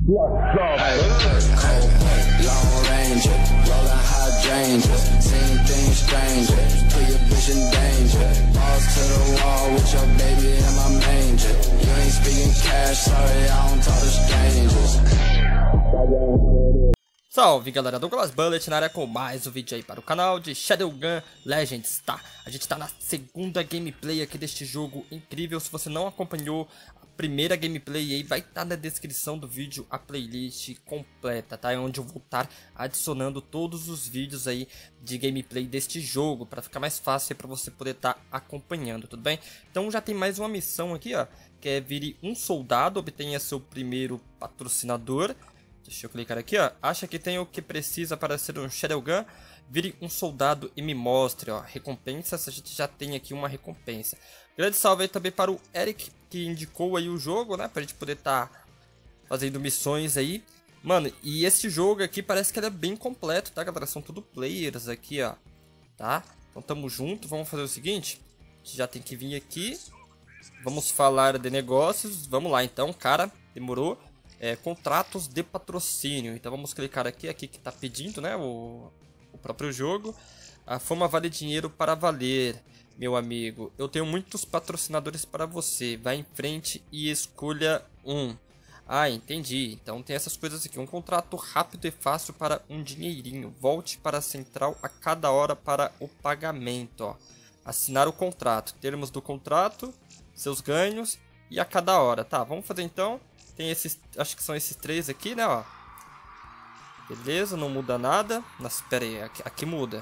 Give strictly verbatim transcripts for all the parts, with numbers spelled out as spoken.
Salve galera, Douglas Bullet na área com mais um vídeo aí para o canal de Shadowgun Legends, tá? A gente tá na segunda gameplay aqui deste jogo incrível. Se você não acompanhou a primeira gameplay aí, vai estar na descrição do vídeo a playlist completa, tá? É onde eu vou estar adicionando todos os vídeos aí de gameplay deste jogo, para ficar mais fácil para você poder estar acompanhando, tudo bem? Então já tem mais uma missão aqui, ó, que é vire um soldado, obtenha seu primeiro patrocinador. Deixa eu clicar aqui, ó. Acha que tem o que precisa para ser um Shadowgun? Vire um soldado e me mostre, ó. Recompensas, a gente já tem aqui uma recompensa. Grande salve aí também para o Eric, que indicou aí o jogo, né? Pra gente poder estar tá fazendo missões aí. Mano, e esse jogo aqui parece que ele é bem completo, tá, galera? São tudo players aqui, ó. Tá? Então tamo junto. Vamos fazer o seguinte. A gente já tem que vir aqui. Vamos falar de negócios. Vamos lá, então, cara. Demorou. É, contratos de patrocínio. Então vamos clicar aqui, aqui que está pedindo, né, o, o próprio jogo. A fama vale dinheiro para valer, meu amigo. Eu tenho muitos patrocinadores para você. Vá em frente e escolha um. Ah, entendi. Então tem essas coisas aqui. Um contrato rápido e fácil para um dinheirinho. Volte para a central a cada hora para o pagamento. Ó. Assinar o contrato. Termos do contrato, seus ganhos e a cada hora. Tá, vamos fazer então. Tem esses, acho que são esses três aqui, né, ó. Beleza, não muda nada. Nossa, espera aí, aqui, aqui muda.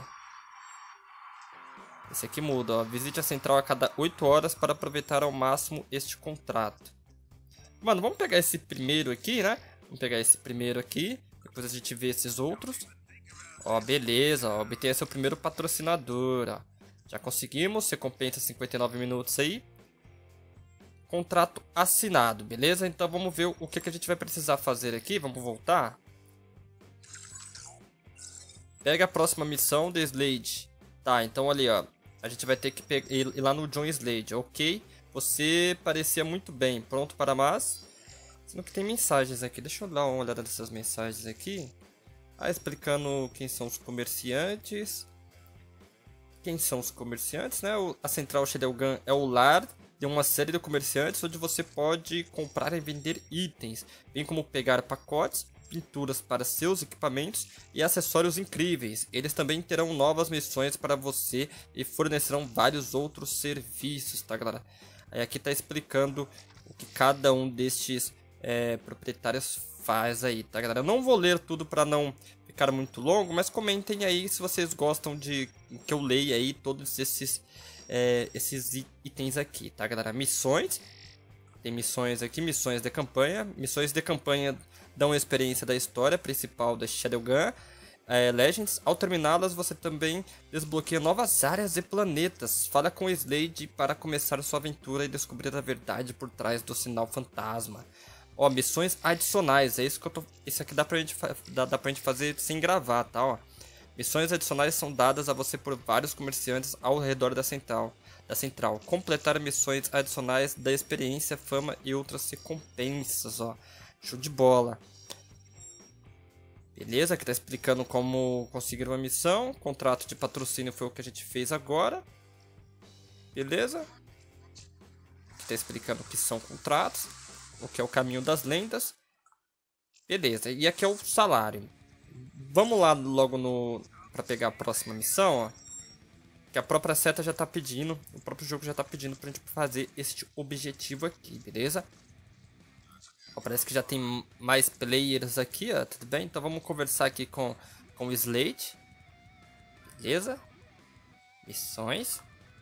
Esse aqui muda, ó. Visite a central a cada oito horas para aproveitar ao máximo este contrato. Mano, vamos pegar esse primeiro aqui, né? Vamos pegar esse primeiro aqui. Depois a gente vê esses outros. Ó, beleza, ó. Obtenha seu primeiro patrocinador, ó. Já conseguimos, recompensa cinquenta e nove minutos aí. Contrato assinado, beleza? Então vamos ver o que, que a gente vai precisar fazer aqui. Vamos voltar. Pega a próxima missão de Slade. Tá, então ali, ó. A gente vai ter que ir lá no John Slade, ok? Você parecia muito bem. Pronto para mais? Sendo que tem mensagens aqui. Deixa eu dar uma olhada nessas mensagens aqui. Ah, explicando quem são os comerciantes. Quem são os comerciantes, né? A central Shadowgun é o lar de uma série de comerciantes onde você pode comprar e vender itens, bem como pegar pacotes, pinturas para seus equipamentos e acessórios incríveis. Eles também terão novas missões para você e fornecerão vários outros serviços, tá, galera? Aí aqui tá explicando o que cada um destes é, proprietários faz aí, tá, galera? Eu não vou ler tudo para não ficar muito longo, mas comentem aí se vocês gostam de que eu leia aí todos esses É, esses itens aqui, tá, galera? Missões. Tem missões aqui, missões de campanha. Missões de campanha dão a experiência da história principal da Shadowgun é, Legends. Ao terminá-las, você também desbloqueia novas áreas e planetas. Fala com Slade para começar sua aventura e descobrir a verdade por trás do sinal fantasma. Ó, missões adicionais. É isso que eu tô... Isso aqui dá pra gente, dá, dá pra gente fazer sem gravar, tá, ó. Missões adicionais são dadas a você por vários comerciantes ao redor da central. Da central. Completar missões adicionais da experiência, fama e outras recompensas, ó. Show de bola. Beleza, aqui tá explicando como conseguir uma missão. Contrato de patrocínio foi o que a gente fez agora. Beleza. Aqui tá explicando o que são contratos. O que é o caminho das lendas. Beleza, e aqui é o salário. Vamos lá logo no para pegar a próxima missão, ó. Que a própria seta já tá pedindo, o próprio jogo já tá pedindo pra gente fazer este objetivo aqui, beleza? Ó, parece que já tem mais players aqui, ó, tudo bem? Então vamos conversar aqui com, com o Slade. Beleza? Missões.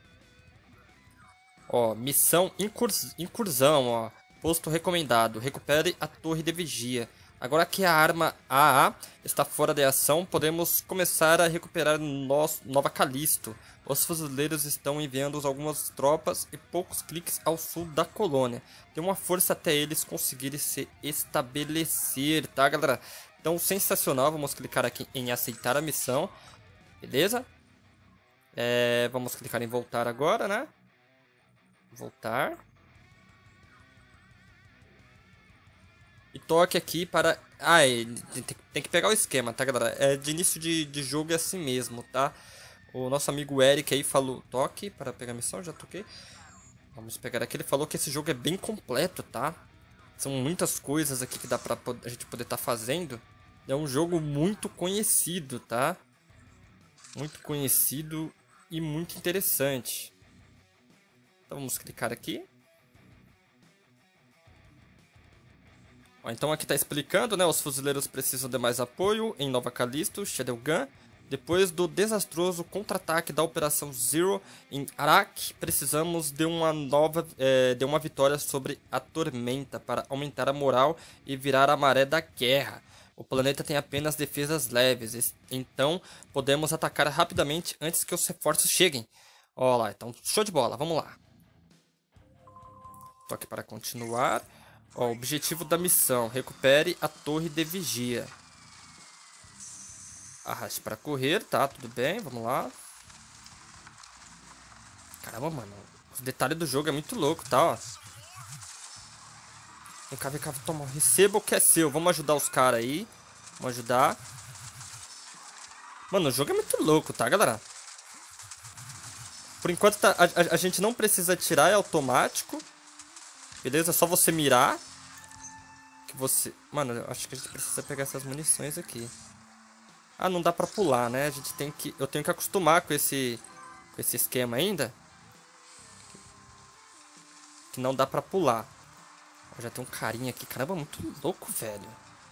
Ó, missão incurs, incursão, ó. Posto recomendado, recupere a torre de vigia. Agora que a arma A A está fora de ação, podemos começar a recuperar nosso, Nova Calisto. Os fuzileiros estão enviando algumas tropas e poucos cliques ao sul da colônia. Tem uma força até eles conseguirem se estabelecer, tá, galera? Então, sensacional. Vamos clicar aqui em aceitar a missão. Beleza? É, vamos clicar em voltar agora, né? Voltar. E toque aqui para... Ah, é, tem, tem que pegar o esquema, tá, galera? É, de início de, de jogo é assim mesmo, tá? O nosso amigo Eric aí falou... Toque para pegar a missão, já toquei. Vamos pegar aqui, ele falou que esse jogo é bem completo, tá? São muitas coisas aqui que dá pra a gente poder estar tá fazendo. É um jogo muito conhecido, tá? Muito conhecido e muito interessante. Então vamos clicar aqui. Ó, então aqui tá explicando, né? Os fuzileiros precisam de mais apoio em Nova Callisto, Shadowgun. Depois do desastroso contra-ataque da Operação Zero em Arak, precisamos de uma nova, é, de uma vitória sobre a Tormenta para aumentar a moral e virar a maré da guerra. O planeta tem apenas defesas leves, então podemos atacar rapidamente antes que os reforços cheguem. Ó lá, então show de bola, vamos lá. Toque para continuar. Ó, objetivo da missão, recupere a torre de vigia. Arraste para correr, tá, tudo bem, vamos lá. Caramba, mano, os detalhes do jogo é muito louco, tá, ó. Vem cá, vem cá, toma, receba o que é seu, vamos ajudar os caras aí. Vamos ajudar. Mano, o jogo é muito louco, tá, galera? Por enquanto, tá, a, a, a gente não precisa atirar, é automático. Beleza, é só você mirar. Que você... Mano, eu acho que a gente precisa pegar essas munições aqui. Ah, não dá pra pular, né? A gente tem que... Eu tenho que acostumar com esse... Com esse esquema ainda. Que não dá pra pular. Ó, já tem um carinha aqui. Caramba, muito louco, velho.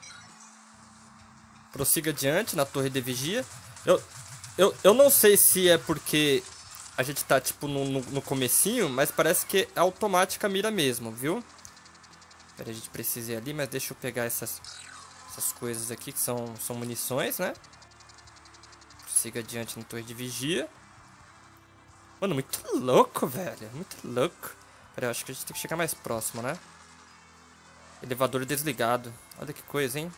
Prossiga adiante na torre de vigia. Eu, eu, eu não sei se é porque a gente tá, tipo, no, no, no comecinho, mas parece que é automática a mira mesmo, viu? Pera, a gente precisa ir ali, mas deixa eu pegar essas... Essas coisas aqui que são, são munições, né? Siga adiante na torre de vigia. Mano, muito louco, velho. Muito louco. Pera, eu acho que a gente tem que chegar mais próximo, né? Elevador desligado. Olha que coisa, hein?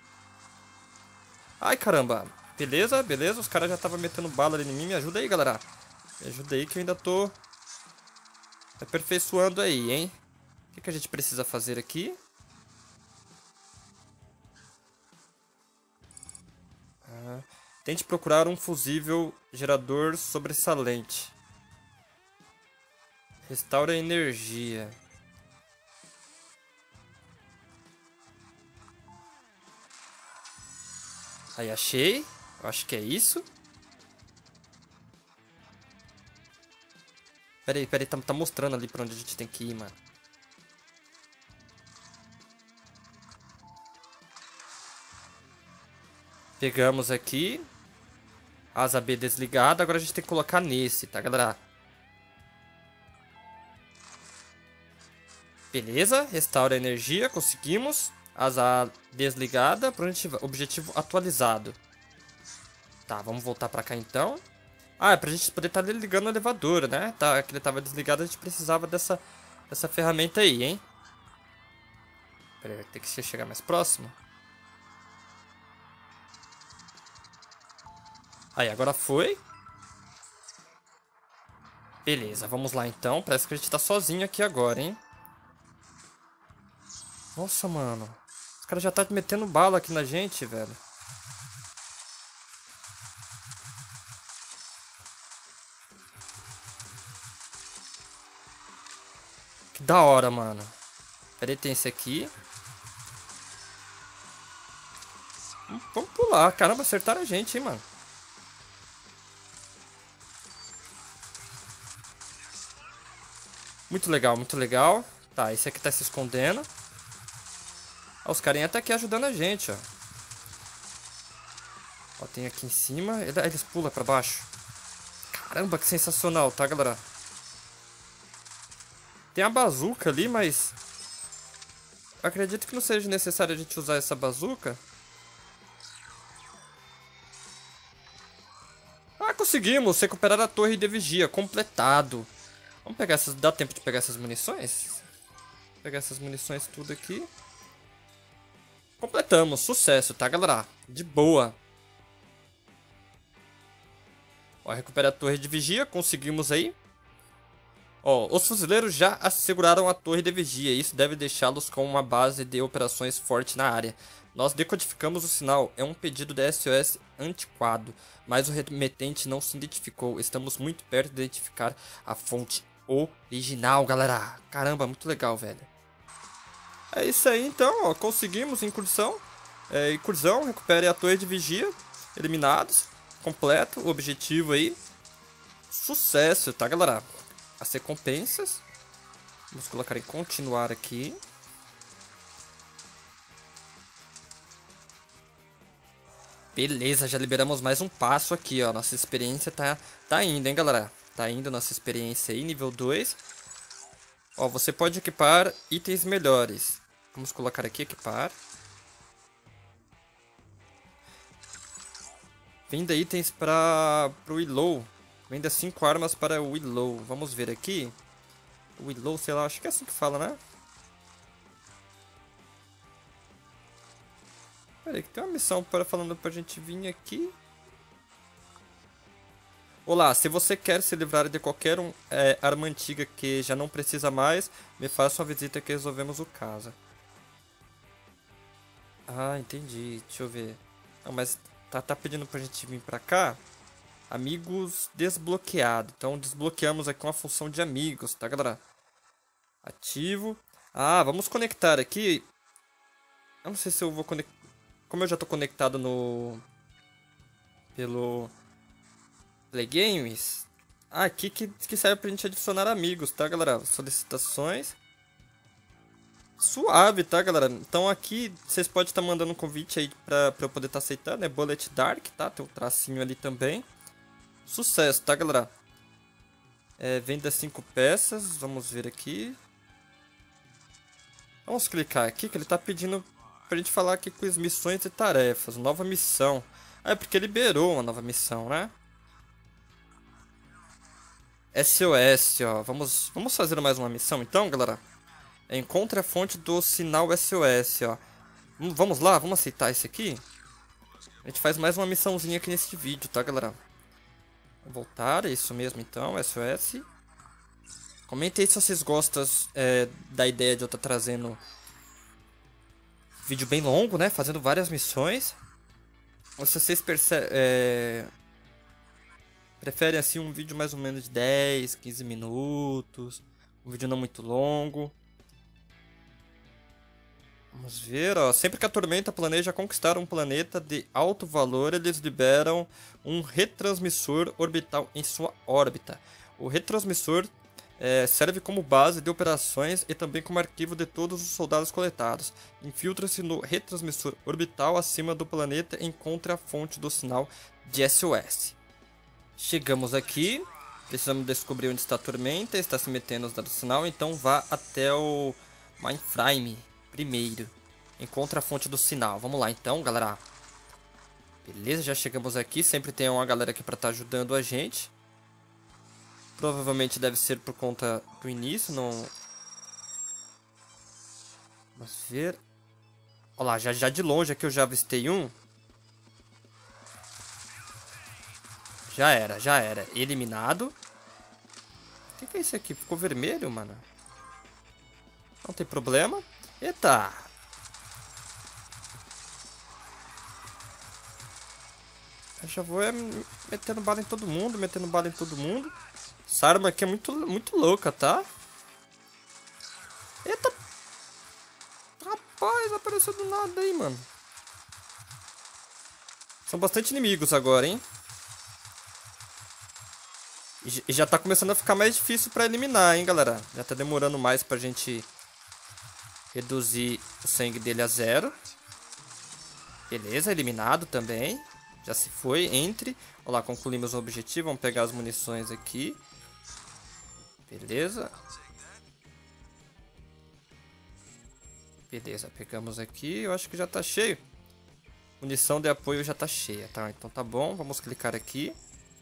Ai, caramba. Beleza, beleza. Os caras já estavam metendo bala ali em mim. Me ajuda aí, galera. Me ajuda aí que eu ainda tô aperfeiçoando aí, hein? O que, que a gente precisa fazer aqui? Tente procurar um fusível gerador sobressalente. Restaura a energia. Aí, achei. Eu acho que é isso. Pera aí, pera aí. Tá, tá mostrando ali pra onde a gente tem que ir, mano. Pegamos aqui. Asa B desligada. Agora a gente tem que colocar nesse, tá, galera? Beleza. Restaura a energia. Conseguimos. Asa A desligada. Objetivo atualizado. Tá, vamos voltar pra cá então. Ah, é pra gente poder estar tá ligando o elevador, né? Tá, que ele tava desligado. A gente precisava dessa, dessa ferramenta aí, hein? Pera aí, tem que chegar mais próximo. Aí, agora foi. Beleza, vamos lá então. Parece que a gente tá sozinho aqui agora, hein? Nossa, mano. Os caras já tá metendo bala aqui na gente, velho. Que da hora, mano. Pera aí, tem esse aqui. Vamos pular. Caramba, acertaram a gente, hein, mano. Muito legal, muito legal. Tá, esse aqui tá se escondendo. Ó, os carinha tá aqui ajudando a gente, ó. Ó, tem aqui em cima. Eles pulam pra baixo. Caramba, que sensacional, tá, galera? Tem a bazuca ali, mas... acredito que não seja necessário a gente usar essa bazuca. Ah, conseguimos recuperar a torre de vigia. Completado. Vamos pegar essas... Dá tempo de pegar essas munições? Vou pegar essas munições tudo aqui. Completamos. Sucesso, tá, galera? De boa. Ó, recupera a torre de vigia. Conseguimos aí. Ó, os fuzileiros já asseguraram a torre de vigia. Isso deve deixá-los com uma base de operações forte na área. Nós decodificamos o sinal. É um pedido de S O S antiquado, mas o remetente não se identificou. Estamos muito perto de identificar a fonte original, galera. Caramba, muito legal, velho. É isso aí, então, ó. Conseguimos incursão. É, incursão, recupere a torre de vigia. Eliminados. Completo o objetivo aí. Sucesso, tá, galera? As recompensas. Vamos colocar em continuar aqui. Beleza, já liberamos mais um passo aqui, ó. Nossa experiência tá, tá indo, hein, galera? Tá indo nossa experiência aí, nível dois. Ó, você pode equipar itens melhores. Vamos colocar aqui, equipar. Venda itens para o Willow. Venda cinco armas para o Willow. Vamos ver aqui. O Willow, sei lá, acho que é assim que fala, né? Pera aí, que tem uma missão para falando pra gente vir aqui. Olá, se você quer se livrar de qualquer um, é, arma antiga que já não precisa mais, me faça uma visita que resolvemos o caso. Ah, entendi. Deixa eu ver. Não, mas tá, tá pedindo pra gente vir pra cá. Amigos desbloqueado. Então desbloqueamos aqui uma função de amigos, tá, galera? Ativo. Ah, vamos conectar aqui. Eu não sei se eu vou conectar. Como eu já tô conectado no... Pelo... Play Games. Ah, aqui que, que serve pra gente adicionar amigos, tá, galera? Solicitações. Suave, tá, galera? Então aqui vocês podem estar mandando um convite aí pra, pra eu poder estar aceitando. É Bullet Dark, tá? Tem um tracinho ali também. Sucesso, tá, galera? É, venda cinco peças. Vamos ver aqui. Vamos clicar aqui que ele tá pedindo pra gente falar aqui com as missões e tarefas. Nova missão. Ah, é porque liberou uma nova missão, né? S O S, ó. Vamos, vamos fazer mais uma missão então, galera? Encontre a fonte do sinal S O S, ó. Vamos lá, vamos aceitar esse aqui? A gente faz mais uma missãozinha aqui nesse vídeo, tá, galera? Voltar, é isso mesmo então, S O S. Comentem aí se vocês gostam é, da ideia de eu estar trazendo vídeo bem longo, né? Fazendo várias missões. Ou se vocês percebem... É... Preferem assim um vídeo mais ou menos de dez, quinze minutos. Um vídeo não muito longo. Vamos ver, ó. Sempre que a Tormenta planeja conquistar um planeta de alto valor, eles liberam um retransmissor orbital em sua órbita. O retransmissor é, serve como base de operações e também como arquivo de todos os soldados coletados. Infiltra-se no retransmissor orbital acima do planeta e encontra a fonte do sinal de S O S. Chegamos aqui. Precisamos descobrir onde está a Tormenta. Está se metendo nos dados do sinal, então vá até o Mainframe. Primeiro, encontra a fonte do sinal. Vamos lá então, galera. Beleza, já chegamos aqui. Sempre tem uma galera aqui pra estar ajudando a gente. Provavelmente deve ser por conta do início, não... Vamos ver. Olha lá, já, já de longe aqui eu já avistei um. Já era, já era. Eliminado. O que, que é isso aqui? Ficou vermelho, mano? Não tem problema. Eita! Eu já vou é, metendo bala em todo mundo, metendo bala em todo mundo. Essa arma aqui é muito, muito louca, tá? Eita! Rapaz, apareceu do nada aí, mano. São bastante inimigos agora, hein? E já tá começando a ficar mais difícil pra eliminar, hein, galera? Já tá demorando mais pra gente... reduzir o sangue dele a zero. Beleza, eliminado também. Já se foi, entre. Olha lá, concluímos o objetivo. Vamos pegar as munições aqui. Beleza. Beleza, pegamos aqui. Eu acho que já tá cheio. Munição de apoio já tá cheia, tá? Então tá bom, vamos clicar aqui.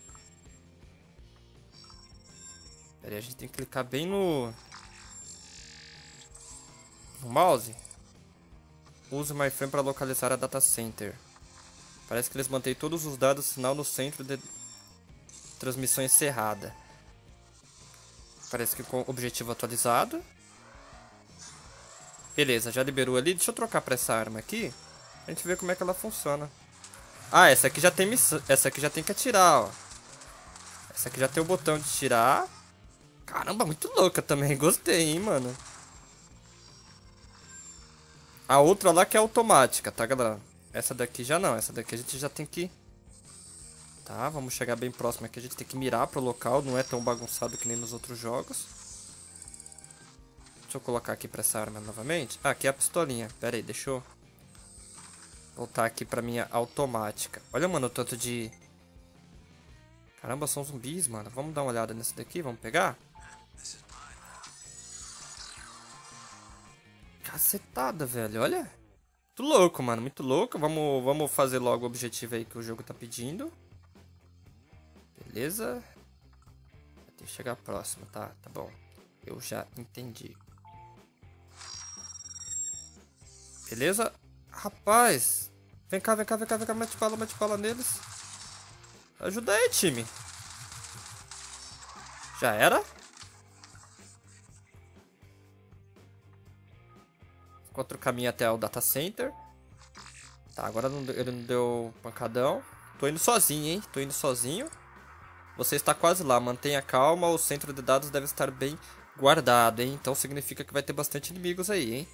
Pera aí, a gente tem que clicar bem no... no mouse. Use o MyFrame para localizar a data center. Parece que eles mantêm todos os dados sinal no centro de transmissão encerrada. Parece que com objetivo atualizado. Beleza, já liberou ali. Deixa eu trocar pra essa arma aqui. A gente vê como é que ela funciona. Ah, essa aqui já tem missão. Essa aqui já tem que atirar, ó. Essa aqui já tem o botão de tirar. Caramba, muito louca também. Gostei, hein, mano. A outra lá que é automática, tá, galera? Essa daqui já não. Essa daqui a gente já tem que... Tá, vamos chegar bem próximo aqui. A gente tem que mirar pro local. Não é tão bagunçado que nem nos outros jogos. Deixa eu colocar aqui pra essa arma novamente. Ah, aqui é a pistolinha. Pera aí, deixa eu... voltar aqui pra minha automática. Olha, mano, o tanto de... Caramba, são zumbis, mano. Vamos dar uma olhada nesse daqui, vamos pegar? Cacetada, velho, olha. Muito louco, mano, muito louco. Vamos, vamos fazer logo o objetivo aí que o jogo tá pedindo. Beleza. Tem que chegar próximo, tá? Tá bom. Eu já entendi. Beleza? Rapaz. Vem cá, vem cá, vem cá, vem cá. Mete bala, mete bala neles. Ajuda aí, time. Já era? Encontra o caminho até o data center. Tá, agora não, ele não deu pancadão. Tô indo sozinho, hein? Tô indo sozinho. Você está quase lá. Mantenha calma. O centro de dados deve estar bem guardado, hein? Então significa que vai ter bastante inimigos aí, hein?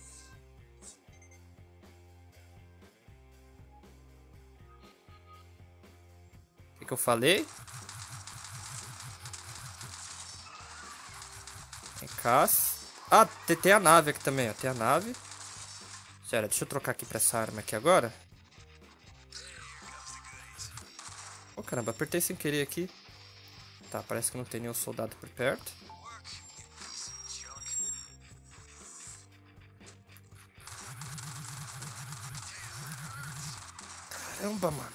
O que, que eu falei? Vem cá. Ah, tem, tem a nave aqui também, ó. Tem a nave. Sério, deixa eu trocar aqui pra essa arma aqui agora. Oh, caramba, apertei sem querer aqui. Tá, parece que não tem nenhum soldado por perto. Caramba, mano.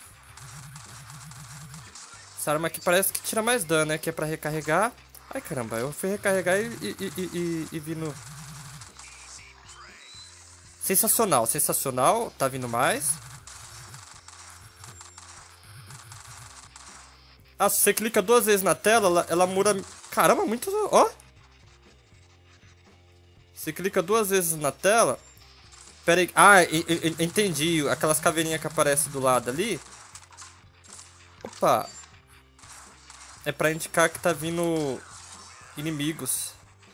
Essa arma aqui parece que tira mais dano, né? Que é pra recarregar. Ai, caramba, eu fui recarregar e, e, e, e, e vi no... Sensacional, sensacional. Tá vindo mais. Ah, se você clica duas vezes na tela, ela, ela muda... Caramba, muito... Ó! Você clica duas vezes na tela... Pera aí... Ah, entendi. Aquelas caveirinhas que aparecem do lado ali. Opa! É pra indicar que tá vindo... inimigos.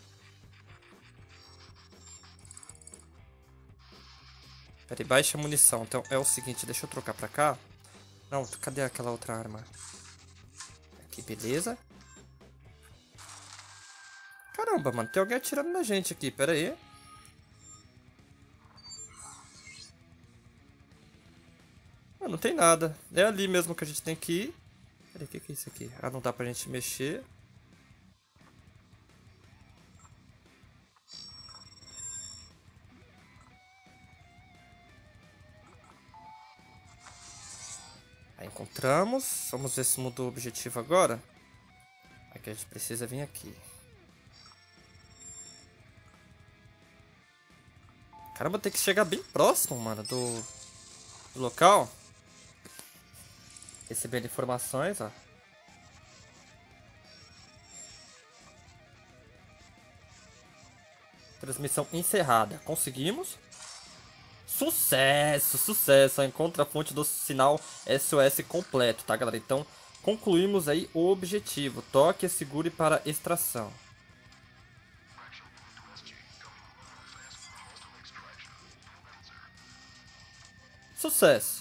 Pera aí, baixa munição. Então é o seguinte, deixa eu trocar pra cá. Não, cadê aquela outra arma? Aqui, beleza. Caramba, mano, tem alguém atirando na gente aqui, pera aí. Ah, não tem nada. É ali mesmo que a gente tem que ir. Pera aí, o que, que é isso aqui? Ah, não dá pra gente mexer. Aí encontramos. Vamos ver se mudou o objetivo agora. Aqui a gente precisa vir aqui. Caramba, tem que chegar bem próximo, mano, do, do local. Recebendo informações, ó. Transmissão encerrada. Conseguimos. Sucesso, sucesso. Encontra a fonte do sinal S O S completo, tá, galera? Então, concluímos aí o objetivo. Toque e segure para extração. Sucesso.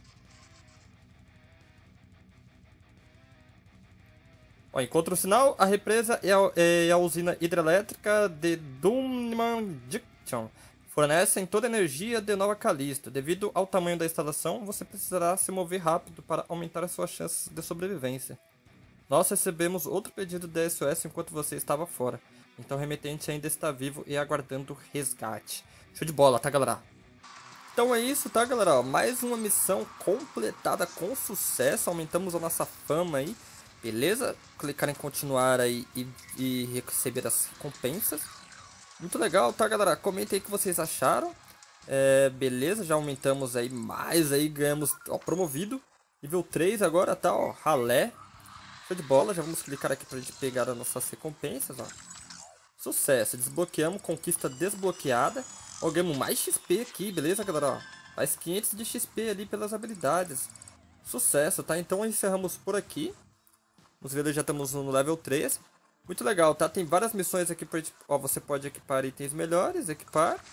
Ó, encontra o sinal, a represa e a, e a usina hidrelétrica de Dunmandiction fornecem toda a energia de Nova Calista. Devido ao tamanho da instalação, você precisará se mover rápido para aumentar as suas chances de sobrevivência. Nós recebemos outro pedido de S O S enquanto você estava fora. Então o remetente ainda está vivo e aguardando resgate. Show de bola, tá, galera? Então é isso, tá, galera? Ó, mais uma missão completada com sucesso. Aumentamos a nossa fama aí. Beleza? Clicar em continuar aí e, e receber as recompensas. Muito legal, tá, galera? Comentem aí o que vocês acharam. É, beleza, já aumentamos aí mais aí, ganhamos, ó, promovido. Nível três agora, tá, ó, ralé. Show de bola, já vamos clicar aqui pra gente pegar as nossas recompensas, ó. Sucesso, desbloqueamos, conquista desbloqueada. Ó, ganhamos mais X P aqui, beleza, galera? Ó, mais quinhentos de X P ali pelas habilidades. Sucesso, tá? Então encerramos por aqui. Vamos ver, já estamos no level três. Muito legal, tá? Tem várias missões aqui pra... Ó, você pode equipar itens melhores, equipar.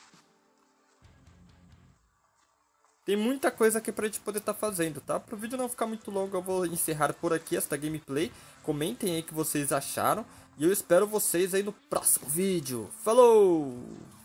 Tem muita coisa aqui pra gente poder estar tá fazendo, tá? Para o vídeo não ficar muito longo, eu vou encerrar por aqui esta gameplay. Comentem aí o que vocês acharam. E eu espero vocês aí no próximo vídeo. Falou!